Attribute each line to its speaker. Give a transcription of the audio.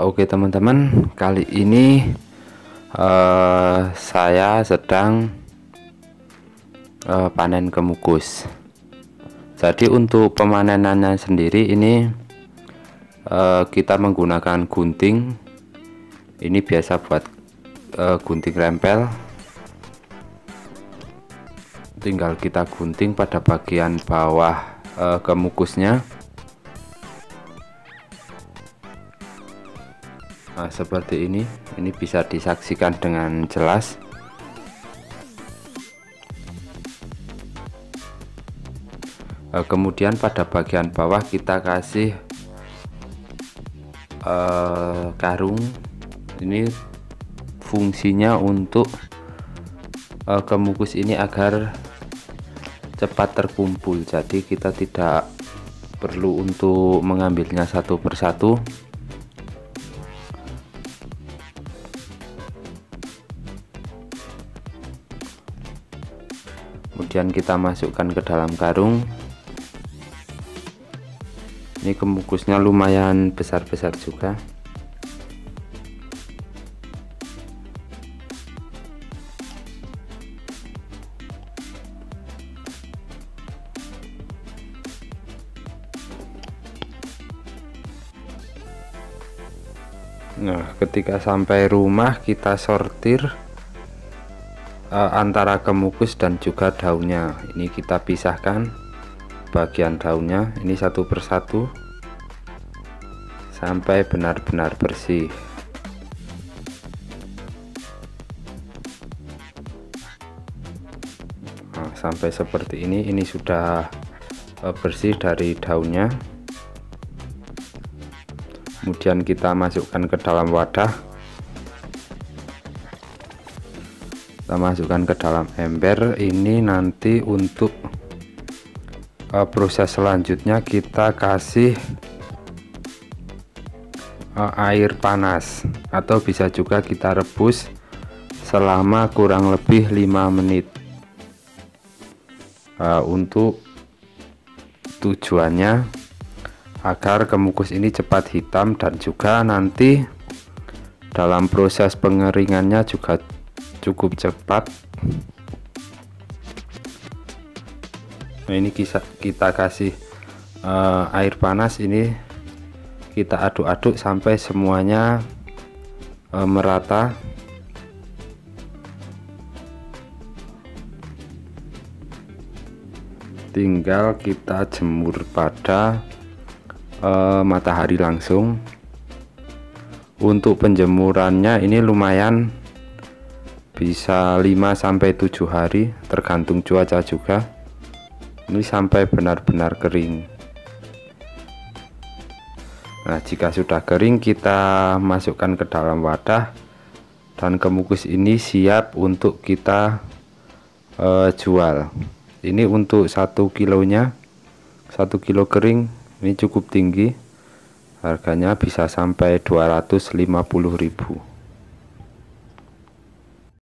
Speaker 1: Oke teman-teman, kali ini saya sedang panen kemukus. Jadi untuk pemanenannya sendiri ini kita menggunakan gunting. Ini biasa buat gunting rempel. Tinggal kita gunting pada bagian bawah kemukusnya. Nah, seperti ini bisa disaksikan dengan jelas. Kemudian pada bagian bawah kita kasih karung. Ini fungsinya untuk kemukus ini agar cepat terkumpul, jadi kita tidak perlu untuk mengambilnya satu persatu. Kemudian kita masukkan ke dalam karung. Ini kemukusnya lumayan besar-besar juga. Nah, ketika sampai rumah kita sortir antara kemukus dan juga daunnya. Ini kita pisahkan bagian daunnya ini satu persatu sampai benar-benar bersih. Nah, sampai seperti ini sudah bersih dari daunnya. Kemudian kita masukkan ke dalam wadah. Kita masukkan ke dalam ember. Ini nanti untuk proses selanjutnya kita kasih air panas, atau bisa juga kita rebus selama kurang lebih 5 menit. Untuk tujuannya agar kemukus ini cepat hitam, dan juga nanti dalam proses pengeringannya juga cukup cepat. Nah, ini kita kasih air panas, ini kita aduk-aduk sampai semuanya merata. Tinggal kita jemur pada matahari langsung. Untuk penjemurannya ini lumayan, bisa 5-7 hari tergantung cuaca juga. Ini sampai benar-benar kering. Nah, jika sudah kering kita masukkan ke dalam wadah, dan kemukus ini siap untuk kita jual. Ini untuk 1 kilonya, 1 kilo kering ini cukup tinggi, harganya bisa sampai 250.000.